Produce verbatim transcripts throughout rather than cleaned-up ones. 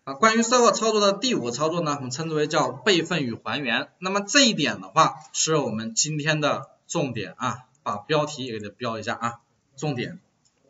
啊，关于 circle 操作的第五个操作呢，我们称之为叫备份与还原。那么这一点的话，是我们今天的重点啊，把标题也给它标一下啊，重点。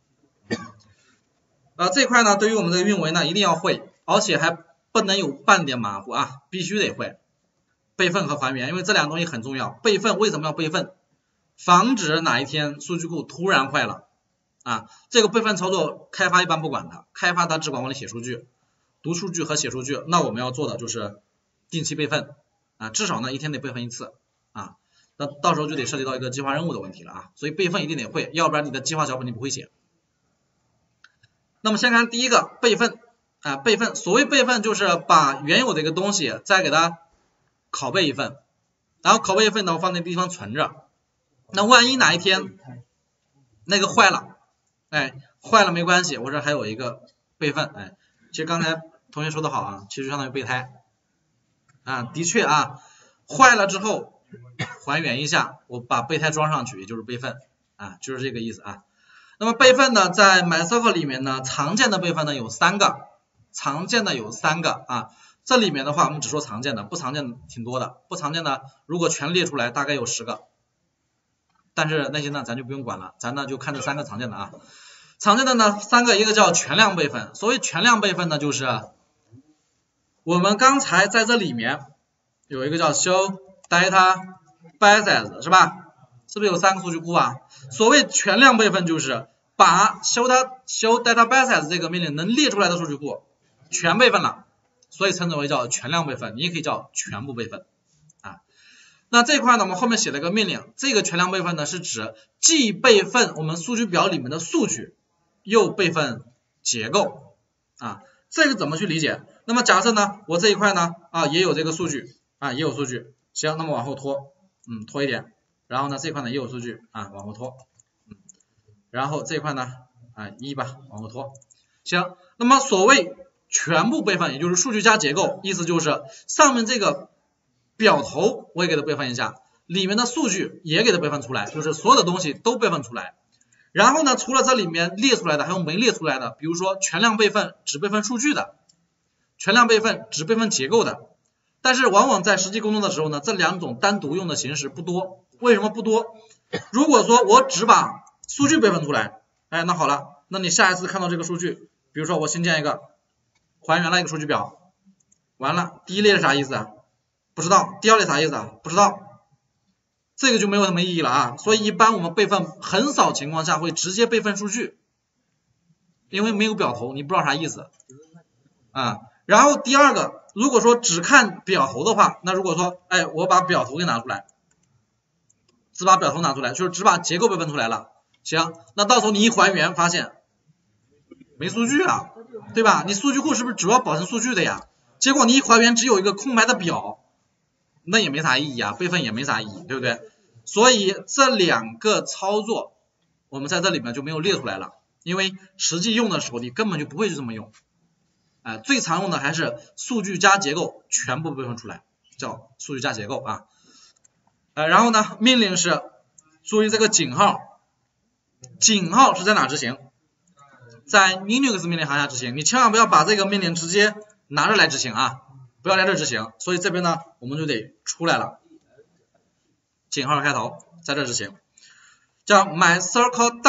呃，这块呢，对于我们这个运维呢，一定要会，而且还不能有半点马虎啊，必须得会备份和还原，因为这两个东西很重要。备份为什么要备份？防止哪一天数据库突然坏了啊，这个备份操作开发一般不管它，开发它只管往里写数据。读数据和写数据，那我们要做的就是定期备份啊，至少呢一天得备份一次啊，那到时候就得涉及到一个计划任务的问题了啊，所以备份一定得会，要不然你的计划脚本你不会写。那么先看第一个备份啊，备份，所谓备份就是把原有的一个东西再给它拷贝一份，然后拷贝一份呢放那地方存着，那万一哪一天那个坏了，哎，坏了没关系，我这还有一个备份，哎。其实刚才同学说的好啊，其实相当于备胎啊，的确啊，坏了之后还原一下，我把备胎装上去，也就是备份啊，就是这个意思啊。那么备份呢，在 MySQL 里面呢，常见的备份呢有三个，常见的有三个啊。这里面的话，我们只说常见的，不常见的挺多的，不常见的如果全列出来，大概有十个。但是那些呢，咱就不用管了，咱呢就看这三个常见的啊。常见的呢三个，一个叫全量备份。所谓全量备份呢，就是我们刚才在这里面有一个叫 show data bases 是吧？是不是有三个数据库啊？所谓全量备份就是把 show data show data bases 这个命令能列出来的数据库全备份了，所以称之为叫全量备份，你也可以叫全部备份啊。那这块呢，我们后面写了个命令，这个全量备份呢是指既备份我们数据表里面的数据，又备份结构啊，这个怎么去理解？那么假设呢，我这一块呢啊也有这个数据啊也有数据，行，那么往后拖，嗯拖一点，然后呢这块呢也有数据啊往后拖，嗯，然后这块呢啊一吧往后拖，行，那么所谓全部备份，也就是数据加结构，意思就是上面这个表头我也给它备份一下，里面的数据也给它备份出来，就是所有的东西都备份出来。然后呢，除了这里面列出来的，还有没列出来的，比如说全量备份只备份数据的，全量备份只备份结构的。但是往往在实际工作的时候呢，这两种单独用的形式不多。为什么不多？如果说我只把数据备份出来，哎，那好了，那你下一次看到这个数据，比如说我新建一个还原了一个数据表，完了，第一列是啥意思啊？不知道。第二列啥意思啊？不知道。这个就没有什么意义了啊，所以一般我们备份很少情况下会直接备份数据，因为没有表头，你不知道啥意思啊。然后第二个，如果说只看表头的话，那如果说，哎，我把表头给拿出来，只把表头拿出来，就是只把结构备份出来了，行，那到时候你一还原发现没数据啊，对吧？你数据库是不是主要保存数据的呀？结果你一还原只有一个空白的表。那也没啥意义啊，备份也没啥意义，对不对？所以这两个操作我们在这里面就没有列出来了，因为实际用的时候你根本就不会这么用，哎、呃，最常用的还是数据加结构全部备份出来，叫数据加结构啊。呃，然后呢，命令是注意这个井号，井号是在哪执行？在 Linux 命令行下执行，你千万不要把这个命令直接拿着来执行啊。不要在这执行，所以这边呢我们就得出来了，井号开头在这执行，叫 MySQL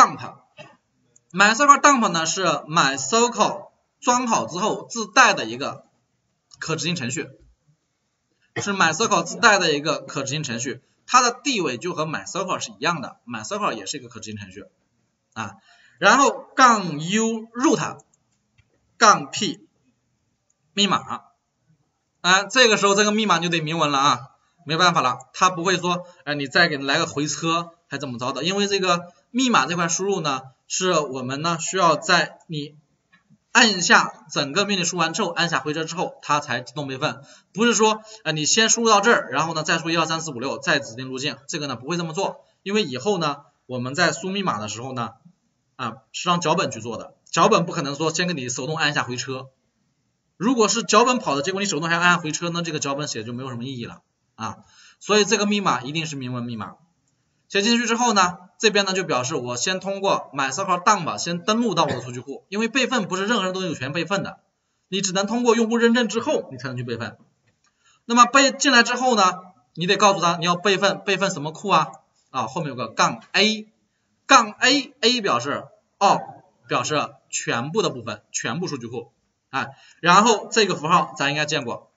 dump。MySQL dump 呢是 MySQL 装好之后自带的一个可执行程序，是 MySQL 自带的一个可执行程序，它的地位就和 MySQL 是一样的 ，MySQL 也是一个可执行程序啊。然后杠 u root 杠 p 密码。啊，这个时候这个密码就得明文了啊，没办法了，它不会说，哎，你再给来个回车还怎么着的，因为这个密码这块输入呢，是我们呢需要在你按下整个命令输完之后，按下回车之后，它才自动备份，不是说，哎，你先输入到这儿，然后呢再输一二三四五六，再指定路径，这个呢不会这么做，因为以后呢我们在输密码的时候呢，啊是让脚本去做的，脚本不可能说先给你手动按一下回车。如果是脚本跑的，结果你手动还按回车，那这个脚本写就没有什么意义了啊。所以这个密码一定是明文密码。写进去之后呢，这边呢就表示我先通过 MySQL dump 先登录到我的数据库，因为备份不是任何人都有权备份的， 你只能通过用户认证之后你才能去备份。那么备进来之后呢，你得告诉他你要备份，备份什么库啊？啊，后面有个杠 A， 杠 A A 表示 all， 表示全部的部分，全部数据库。哎，然后这个符号咱应该见过，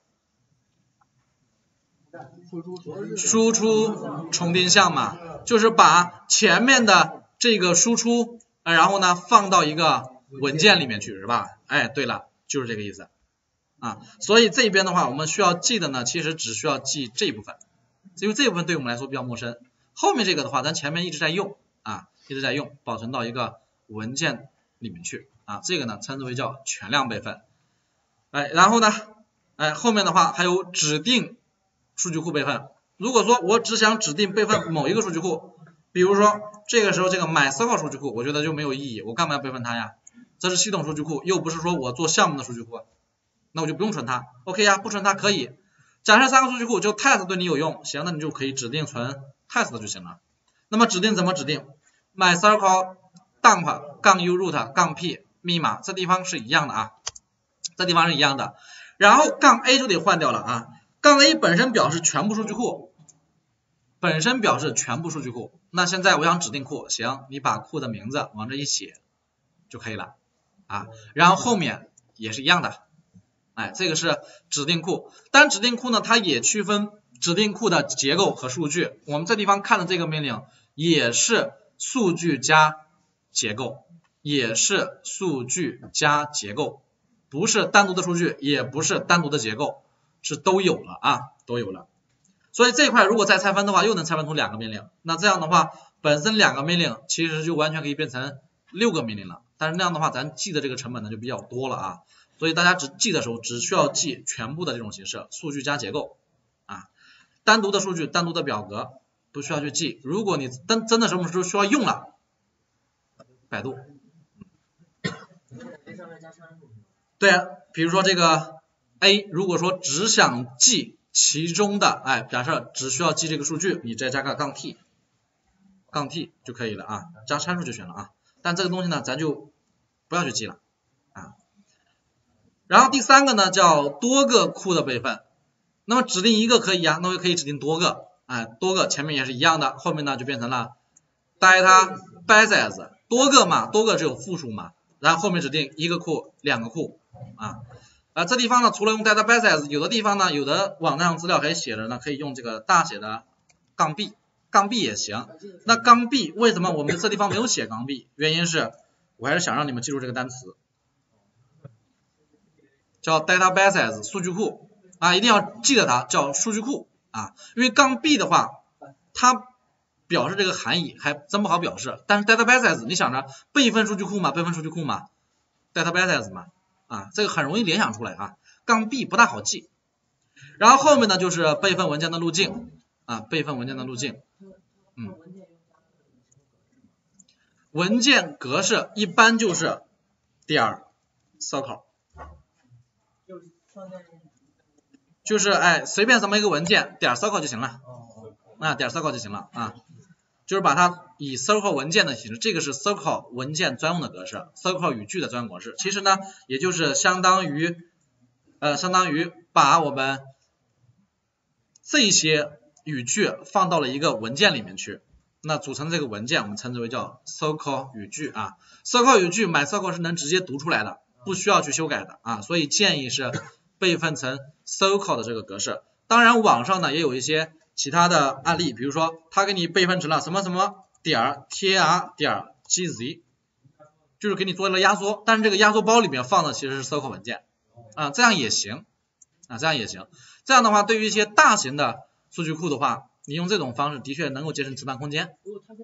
输出重定项嘛，就是把前面的这个输出，然后呢放到一个文件里面去，是吧？哎，对了，就是这个意思啊。所以这边的话，我们需要记的呢，其实只需要记这一部分，因为这部分对我们来说比较陌生。后面这个的话，咱前面一直在用啊，一直在用，保存到一个文件里面去啊。这个呢称之为叫全量备份。哎，然后呢，哎，后面的话还有指定数据库备份。如果说我只想指定备份某一个数据库，比如说这个时候这个 MySQL 数据库，我觉得就没有意义，我干嘛要备份它呀？这是系统数据库，又不是说我做项目的数据库，那我就不用存它。OK 呀，不存它可以。假设三个数据库就 test 对你有用，行，那你就可以指定存 test 就行了。那么指定怎么指定 ？MySQL dump 杠 uroot 杠 p 密码，这地方是一样的啊。这地方是一样的，然后杠 A 就得换掉了啊，杠 A 本身表示全部数据库，本身表示全部数据库。那现在我想指定库，行，你把库的名字往这一写就可以了啊，然后后面也是一样的，哎，这个是指定库。但指定库呢，它也区分指定库的结构和数据。我们这地方看的这个命令也是数据加结构，也是数据加结构。不是单独的数据，也不是单独的结构，是都有了啊，都有了。所以这一块如果再拆分的话，又能拆分出两个命令。那这样的话，本身两个命令其实就完全可以变成六个命令了。但是那样的话，咱记的这个成本呢就比较多了啊。所以大家只记的时候，只需要记全部的这种形式，数据加结构啊，单独的数据、单独的表格不需要去记。如果你真真的什么时候需要用了，百度。对啊，比如说这个 A， 如果说只想记其中的，哎，假设只需要记这个数据，你再加个杠 T， 杠 T 就可以了啊，加参数就行了啊。但这个东西呢，咱就不要去记了啊。然后第三个呢，叫多个库的备份。那么指定一个可以啊，那我可以指定多个，哎，多个前面也是一样的，后面呢就变成了 databases， 多个嘛，多个只有复数嘛，然后后面指定一个库、两个库。啊，啊，这地方呢，除了用 databases， 有的地方呢，有的网站上资料还写着呢，可以用这个大写的杠 b， 杠 b 也行。那杠 b 为什么我们这地方没有写杠 b？ 原因是我还是想让你们记住这个单词，叫 databases 数据库啊，一定要记得它叫数据库啊，因为杠 b 的话，它表示这个含义还真不好表示。但是 databases 你想着备份数据库嘛，备份数据库嘛 ，databases 嘛。啊，这个很容易联想出来啊，杠 B 不大好记。然后后面呢就是备份文件的路径啊，备份文件的路径，嗯，文件格式一般就是点 circle， 就是哎随便什么一个文件点 circle 就行了，啊点 circle 就行了啊，就是把它以 circle 文件的形式，这个是 circle 文件专用的格式 ，circle 语句的专用格式。其实呢，也就是相当于，呃，相当于把我们这些语句放到了一个文件里面去，那组成这个文件我们称之为叫 circle 语句啊。circle 语句 MySQL 是能直接读出来的，不需要去修改的啊，所以建议是备份成 circle 的这个格式。当然，网上呢也有一些其他的案例，比如说他给你备份成了什么什么点 tar 点 gz， 就是给你做了压缩，但是这个压缩包里面放的其实是 circle 文件啊，这样也行啊，这样也行。这样的话，对于一些大型的数据库的话，你用这种方式的确能够节省值办空间。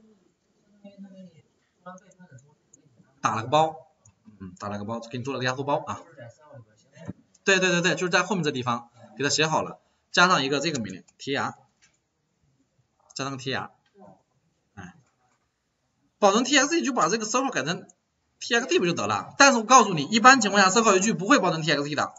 打了个包，嗯，打了个包，给你做了个压缩包啊。对对对对，就是在后面这地方给它写好了，加上一个这个命令 tar。加上个 tr， 哎，保存 txt 就把这个 circle 改成 txt 不就得了？但是我告诉你，一般情况下 circle 语句不会保存 txt 的，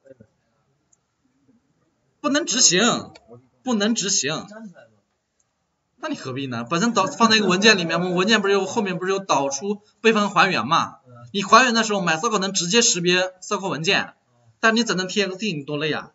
不能执行，不能执行。那你何必呢？本身导放在一个文件里面，我们文件不是有后面不是有导出备份还原嘛？你还原的时候 MySQL 能直接识别 circle 文件， 但你整成 T X T 你多累啊！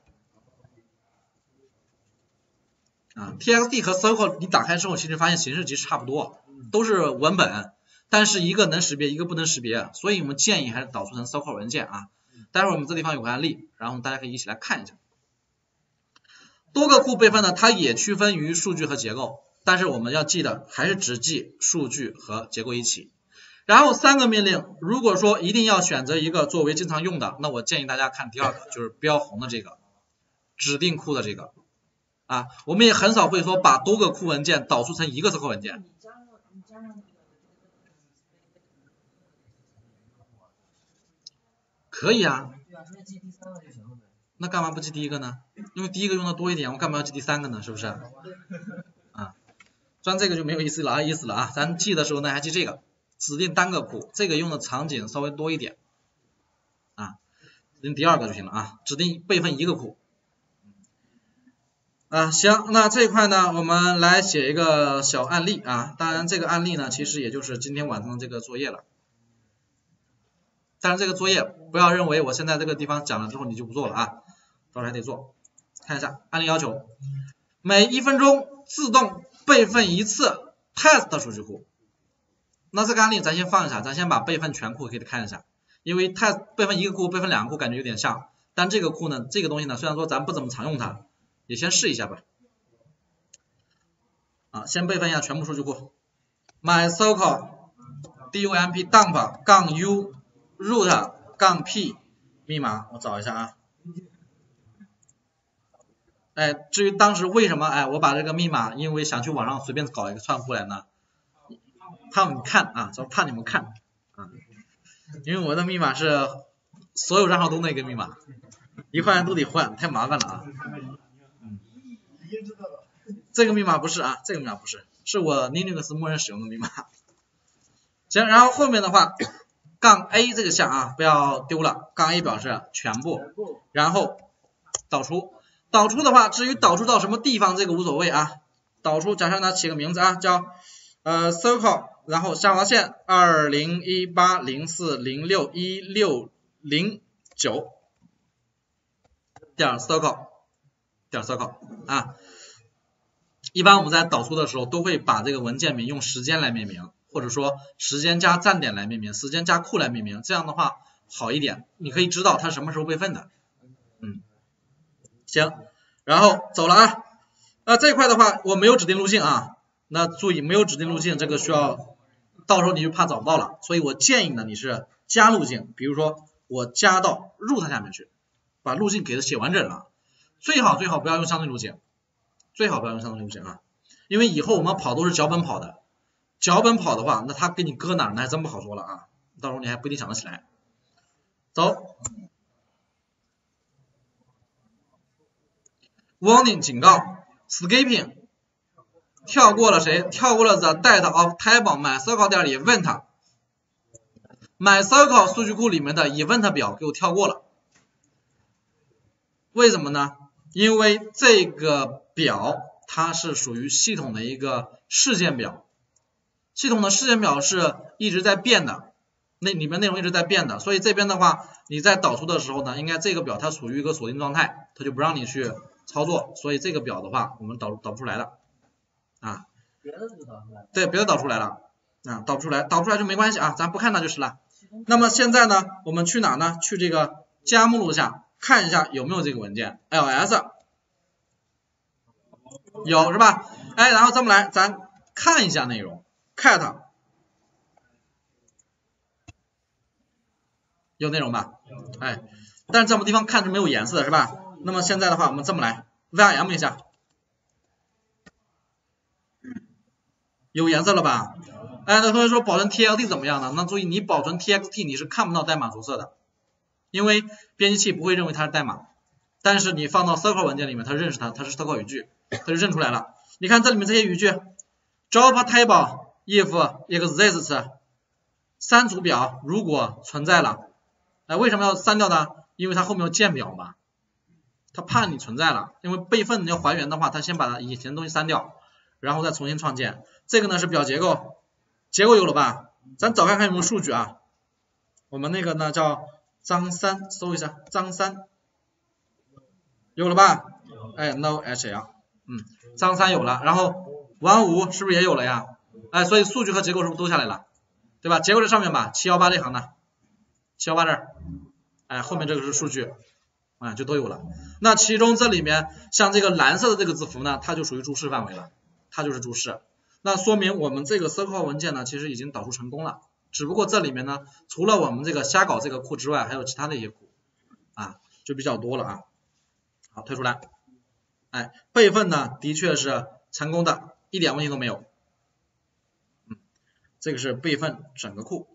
啊 ，T X T 和 Circle 你打开之后，其实发现形式其实差不多，都是文本，但是一个能识别，一个不能识别，所以我们建议还是导出成 Circle 文件啊。待会儿我们这地方有个案例，然后大家可以一起来看一下。多个库备份呢，它也区分于数据和结构，但是我们要记得还是只记数据和结构一起。然后三个命令，如果说一定要选择一个作为经常用的，那我建议大家看第二个，就是标红的这个指定库的这个啊，我们也很少会说把多个库文件导出成一个Circle文件。可以啊，那干嘛不记第一个呢？因为第一个用的多一点，我干嘛要记第三个呢？是不是？啊，钻这个就没有意思了啊，意思了啊，咱记的时候呢还记这个。指定单个库，这个用的场景稍微多一点啊，指定第二个就行了啊，指定备份一个库啊。行，那这一块呢，我们来写一个小案例啊，当然这个案例呢，其实也就是今天晚上的这个作业了。但是这个作业不要认为我现在这个地方讲了之后你就不做了啊，到时候还得做。看一下案例要求，每一分钟自动备份一次 test 数据库。那这个案例咱先放一下，咱先把备份全库给它看一下，因为它备份一个库备份两个库感觉有点像，但这个库呢，这个东西呢，虽然说咱不怎么常用它，也先试一下吧。啊，先备份一下全部数据库 ，MySQL dump dump 杠 u root 杠 p 密码我找一下啊。哎，至于当时为什么哎我把这个密码，因为想去网上随便搞一个串库来呢？怕你们看啊，主要怕你们看啊，因为我的密码是所有账号都那个密码，一换都得换，太麻烦了啊。嗯，这个密码不是啊，这个密码不是，是我 Linux 默认使用的密码。行，然后后面的话，杠 A 这个项啊，不要丢了，杠 A 表示全部，然后导出，导出的话，至于导出到什么地方这个无所谓啊，导出假设呢起个名字啊，叫呃 Circle。然后下划线二零一八零四零六一六零九点 circle 点 circle 啊，一般我们在导出的时候都会把这个文件名用时间来命名，或者说时间加站点来命名，时间加库来命名，这样的话好一点，你可以知道它什么时候备份的。嗯，行，然后走了啊。那这一块的话我没有指定路径啊，那注意没有指定路径，这个需要。到时候你就怕找不到了，所以我建议呢你是加路径，比如说我加到 root 下面去，把路径给它写完整了，最好最好不要用相对路径，最好不要用相对路径啊，因为以后我们跑都是脚本跑的，脚本跑的话，那他给你搁哪儿那还真不好说了啊，到时候你还不一定想得起来。走 ，warning 警告 ，skipping。跳过了谁？跳过了 the data of table MySQL 点 event MySQL 数据库里面的 event 表给我跳过了，为什么呢？因为这个表它是属于系统的一个事件表，系统的事件表是一直在变的，那里面内容一直在变的，所以这边的话你在导出的时候呢，应该这个表它处于一个锁定状态，它就不让你去操作，所以这个表的话我们导导不出来了。啊，别的就导出来，对，别的导出来了，啊，导不出来，导不出来就没关系啊，咱不看它就是了。那么现在呢，我们去哪呢？去这个加目录下看一下有没有这个文件 ，L S 有是吧？哎，然后这么来，咱看一下内容 ，cat 有内容吧？哎，但是这么地方看是没有颜色的是吧？那么现在的话，我们这么来 ，vim 一下。有颜色了吧？哎，那同学说保存 T X T 怎么样呢？那注意你保存 T X T 你是看不到代码着色的，因为编辑器不会认为它是代码，但是你放到 Circle 文件里面，它认识它，它是 Circle 语句，它就认出来了。你看这里面这些语句 ，drop table if exists 删除表如果存在了，哎，为什么要删掉呢？因为它后面有建表嘛，它怕你存在了，因为备份你要还原的话，它先把以前的东西删掉。然后再重新创建，这个呢是表结构，结构有了吧？咱找看看有没有数据啊。我们那个呢叫张三，搜一下张三有了吧？哎 ，no H L， 嗯，张三有了，然后王五是不是也有了呀？哎，所以数据和结构是不是都下来了？对吧？结构在上面吧，七一八这行呢，七一八这儿，哎，后面这个是数据，哎，就都有了。那其中这里面像这个蓝色的这个字符呢，它就属于注释范围了，它就是注释。那说明我们这个 circle 文件呢，其实已经导出成功了。只不过这里面呢，除了我们这个瞎搞这个库之外，还有其他的一些库啊，就比较多了啊。好，退出来。哎，备份呢，的确是成功的，一点问题都没有。嗯，这个是备份整个库。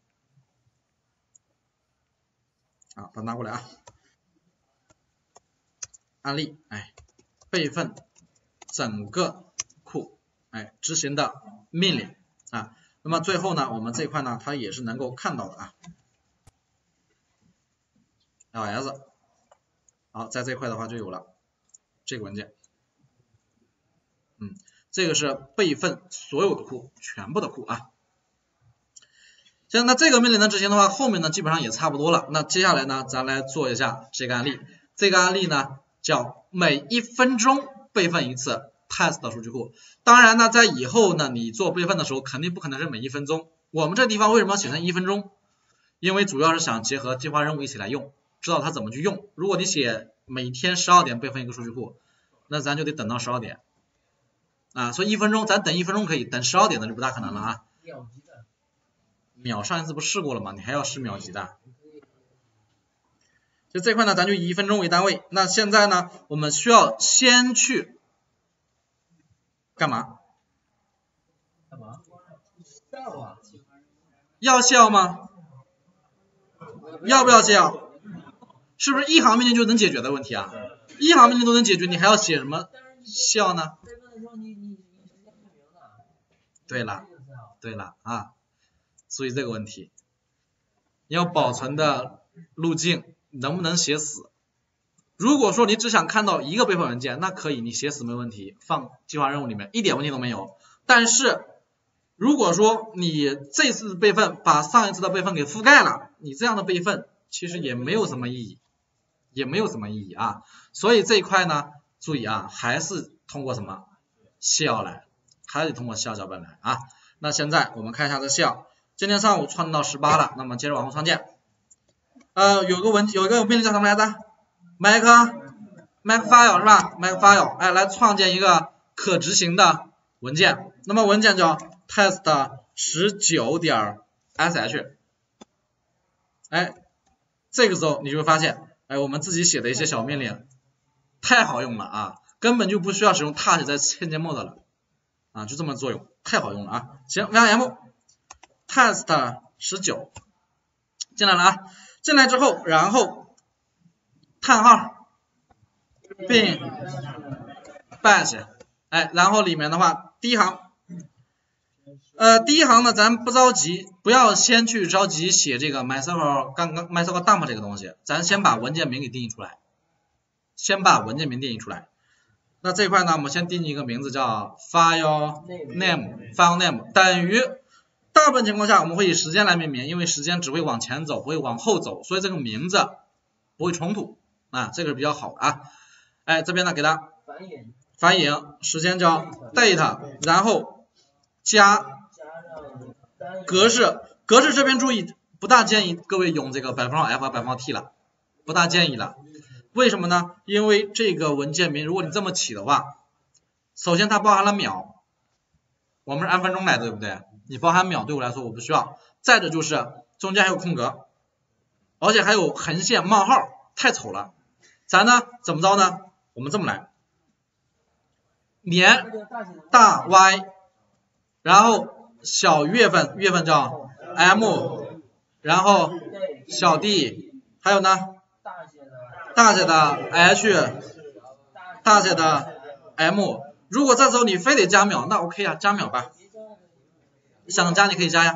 啊，把它拿过来啊。案例，哎，备份整个库，哎，执行的命令啊。那么最后呢，我们这块呢，它也是能够看到的啊。ls， 好，在这块的话就有了这个文件，嗯，这个是备份所有的库，全部的库啊。行，那这个命令的执行的话，后面呢基本上也差不多了。那接下来呢，咱来做一下这个案例。这个案例呢叫每一分钟备份一次 test 的数据库。当然呢，在以后呢，你做备份的时候，肯定不可能是每一分钟。我们这地方为什么要写成一分钟？因为主要是想结合计划任务一起来用，知道它怎么去用。如果你写每天十二点备份一个数据库，那咱就得等到十二点啊。所以一分钟，咱等一分钟可以，等十二点的就不大可能了啊。秒上一次不试过了吗？你还要试秒级的？就这块呢，咱就以一分钟为单位。那现在呢，我们需要先去干嘛？ 干嘛？笑啊？ 要笑吗？要不要笑？是不是一行命令就能解决的问题啊？一行命令都能解决，你还要写什么笑呢？对了，对了啊，注意这个问题，要保存的路径能不能写死？如果说你只想看到一个备份文件，那可以，你写死没问题，放计划任务里面一点问题都没有。但是如果说你这次备份把上一次的备份给覆盖了，你这样的备份其实也没有什么意义，也没有什么意义啊。所以这一块呢，注意啊，还是通过什么shell来，还得通过shell脚本来啊。那现在我们看一下这shell，今天上午创到十八了，那么接着往后创建。呃，有个文有一个命令叫什么来着 ？make make file 是吧 ？make file， 哎，来创建一个可执行的文件。那么文件叫 test 十九点 sh， 哎，这个时候你就会发现，哎，我们自己写的一些小命令太好用了啊，根本就不需要使用 touch 在嵌接 mode 了啊，就这么作用，太好用了啊。行 ，vim test 十九进来了啊，进来之后，然后叹号并 bash， 哎，然后里面的话，第一行。呃，第一行呢，咱不着急，不要先去着急写这个 MySQL 刚刚 MySQL dump 这个东西，咱先把文件名给定义出来，先把文件名定义出来。那这块呢，我们先定义一个名字叫 file name， file name 等于，大部分情况下我们会以时间来命名，因为时间只会往前走，不会往后走，所以这个名字不会冲突啊，这个是比较好的啊。哎，这边呢给它繁衍， 繁衍时间叫 date， 然后加格式，格式这边注意，不大建议各位用这个百分号 F 和百分号 T 了，不大建议了。为什么呢？因为这个文件名，如果你这么起的话，首先它包含了秒，我们是按分钟来的，对不对？你包含秒对我来说我不需要。再者就是中间还有空格，而且还有横线冒号，太丑了。咱呢怎么着呢？我们这么来，年大 Y， 然后小月份，月份叫 M， 然后小 d， 还有呢大写的 H， 大写的 M。 如果这时候你非得加秒，那 OK 啊，加秒吧，想加你可以加呀。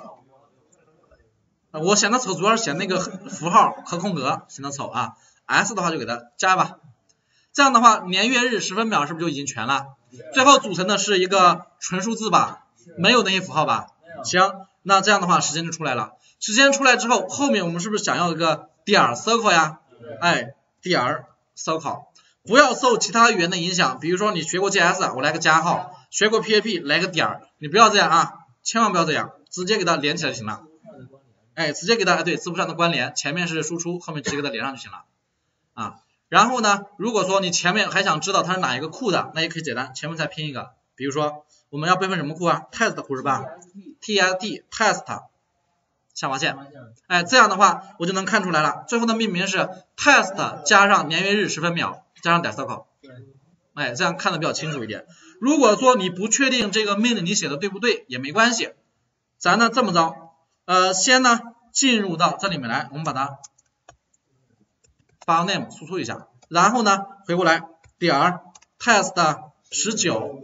我显得丑主要是显那个符号和空格显得丑啊， S 的话就给它加吧。这样的话年月日时分秒是不是就已经全了？最后组成的是一个纯数字吧，没有那些符号吧？行，那这样的话时间就出来了。时间出来之后，后面我们是不是想要一个点 circle 呀？哎，点 circle， 不要受其他语言的影响，比如说你学过 J S， 我来个加号，学过 P H P 来个点儿，你不要这样啊，千万不要这样，直接给它连起来就行了。哎，直接给它对字符上的关联，前面是输出，后面直接给它连上就行了啊。然后呢，如果说你前面还想知道它是哪一个库的，那也可以简单，前面再拼一个，比如说我们要备份什么库啊 ？test 库是吧 ？T S T test 下划线，哎，这样的话我就能看出来了，最后的命名是 test 加上年月日时分秒加上 decimal， 哎，这样看的比较清楚一点。如果说你不确定这个命令你写的对不对也没关系，咱呢这么着。呃，先呢进入到这里面来，我们把它 file name 输出一下，然后呢回过来点儿 test 十九，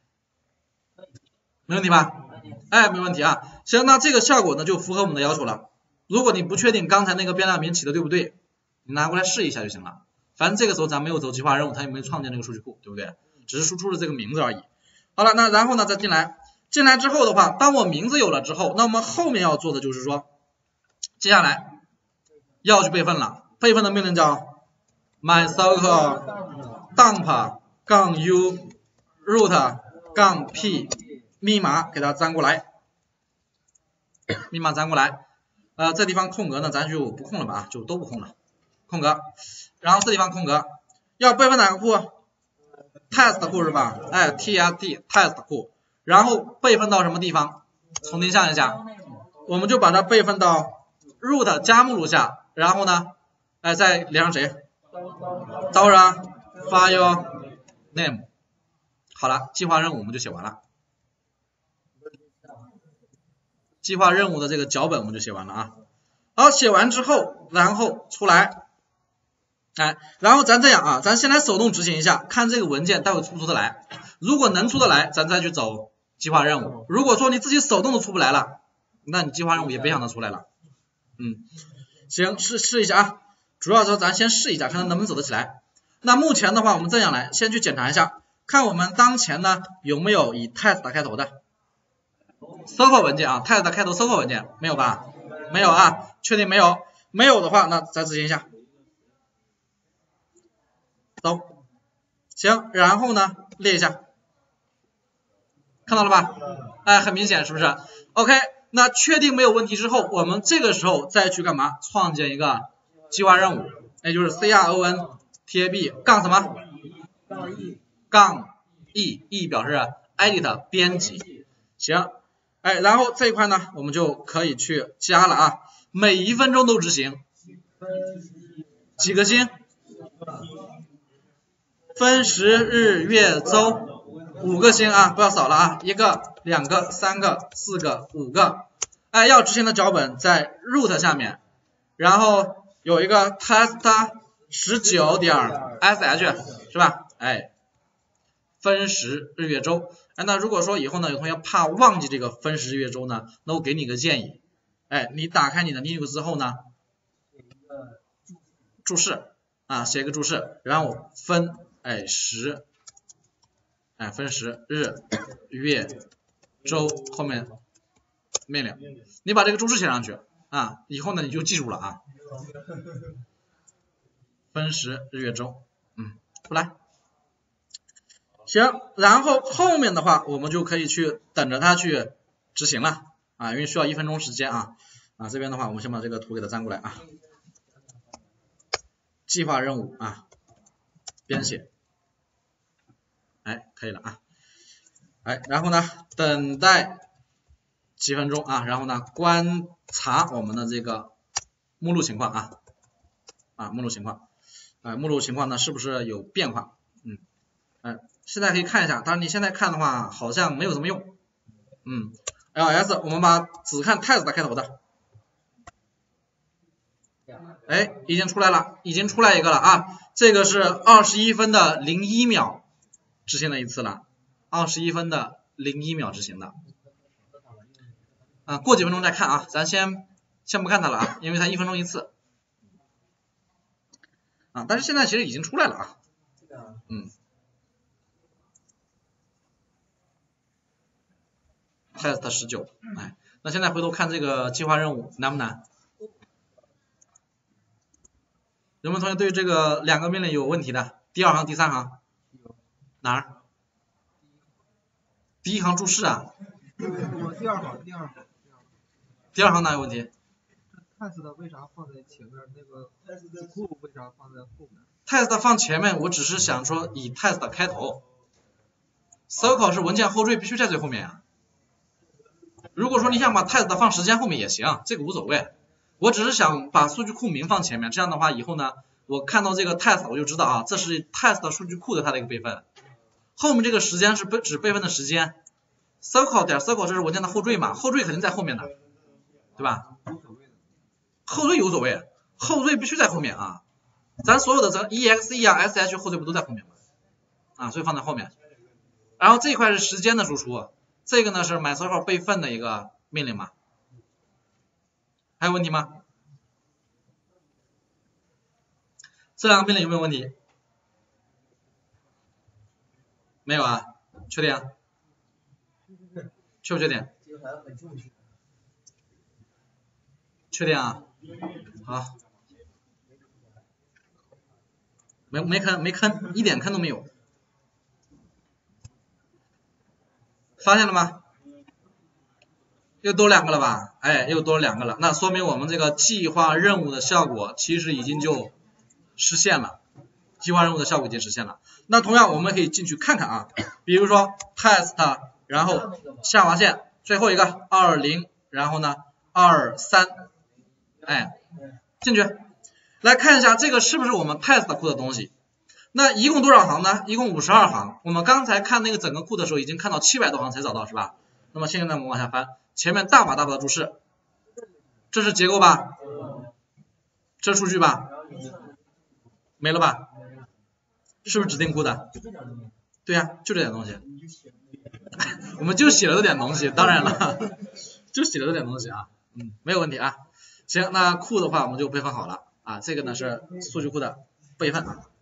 没问题吧？哎，没问题啊。行，那这个效果呢就符合我们的要求了。如果你不确定刚才那个变量名起的对不对，你拿过来试一下就行了。反正这个时候咱没有走计划任务，它也没有创建那个数据库，对不对？只是输出了这个名字而已。好了，那然后呢再进来。进来之后的话，当我名字有了之后，那么后面要做的就是说，接下来要去备份了。备份的命令叫 mycircle dump 杠 u root 杠 p 密码给它粘过来，密码粘过来。呃，这地方空格呢，咱就不空了吧，就都不空了，空格。然后这地方空格，要备份哪个库 ？test 库是吧？哎 ，T S T test 库。然后备份到什么地方？重新想一下，我们就把它备份到 root 加目录下，然后呢，哎，再连上谁 ？Dora file name。好了，计划任务我们就写完了，计划任务的这个脚本我们就写完了啊。好，写完之后，然后出来，哎，然后咱这样啊，咱先来手动执行一下，看这个文件待会出不出得来。如果能出得来，咱再去走计划任务。如果说你自己手动都出不来了，那你计划任务也别想着出来了。嗯，行，试试一下啊。主要说咱先试一下，看看能不能走得起来。那目前的话，我们这样来，先去检查一下，看我们当前呢有没有以 test 开头的 circle 文件啊 ，test 开头 circle 文件没有吧？没有啊，确定没有？没有的话，那再执行一下。走，行，然后呢列一下。看到了吧？哎，很明显是不是 ？OK， 那确定没有问题之后，我们这个时候再去干嘛？创建一个计划任务，也就是 cron tab 杠什么？杠 e 杠 e e 表示 edit 编辑。行，哎，然后这一块呢，我们就可以去加了啊，每一分钟都执行。几个星？分时日月周。五个星啊，不要少了啊，一个、两个、三个、四个、五个。哎，要执行的脚本在 root 下面，然后有一个 test 十九点 sh 是吧？哎，分时日月周。哎，那如果说以后呢，有同学怕忘记这个分时日月周呢，那我给你个建议，哎，你打开你的 Linux 之后呢，注释啊，写一个注释，然后分哎时。哎，分时、日、月、周后面命令，你把这个注释写上去啊，以后呢你就记住了啊。分时、日、月、周，嗯，出来。行，然后后面的话我们就可以去等着它去执行了啊，因为需要一分钟时间啊。啊，这边的话我们先把这个图给它粘过来啊。计划任务啊，编写。哎，可以了啊，哎，然后呢，等待几分钟啊，然后呢，观察我们的这个目录情况啊，啊，目录情况，啊，目录情况呢是不是有变化？嗯，哎，现在可以看一下，当然你现在看的话好像没有什么用，嗯 ，ls 我们把只看 test 开头的，哎，已经出来了，已经出来一个了啊，这个是二十一分的零一秒。执行了一次了，二十一分的零一秒执行的，啊，过几分钟再看啊，咱先先不看它了啊，因为它一分钟一次，啊，但是现在其实已经出来了啊，嗯 ，test 十九，哎，那现在回头看这个计划任务难不难？有没有同学对这个两个命令有问题的？ 第二行、第三行哪儿？第一行注释啊。 我第二行，第二行， 第二行哪有问题 ？test 的为啥放在前面？那个 cool 为啥放在后面 ？test 放前面，我只是想说以 test 开头。circle 是文件后缀必须在最后面啊。如果说你想把 test 放时间后面也行，这个无所谓。我只是想把数据库名放前面，这样的话以后呢，我看到这个 test 我就知道啊，这是 test 数据库的它的一个备份。后面这个时间是备指备份的时间。circle 点 circle 这是文件的后缀嘛，后缀肯定在后面的，对吧？后缀有所谓，后缀必须在后面啊。咱所有的这 exe 啊 sh 后缀不都在后面吗？啊，所以放在后面。然后这一块是时间的输出，这个呢是 mycircle 备份的一个命令嘛。还有问题吗？这两个命令有没有问题？没有啊？确定啊？确不确定？确定啊？好，没没坑没坑，一点坑都没有。发现了吗？又多两个了吧？哎，又多了两个了，那说明我们这个计划任务的效果其实已经就实现了，计划任务的效果已经实现了。那同样我们可以进去看看啊，比如说 test， 然后下划线，最后一个二零，然后呢二三，哎，进去来看一下这个是不是我们 test 库的东西。那一共多少行呢？一共五十二行。我们刚才看那个整个库的时候已经看到七百多行才找到是吧？那么现在我们往下翻，前面大把大把的注释，这是结构吧？这是数据吧？没了吧？是不是指定库的？对呀、啊，就这点东西。我们就写了这点东西，当然了，就写了这点东西啊，嗯，没有问题啊。行，那库的话我们就备份好了啊，这个呢是数据库的备份啊。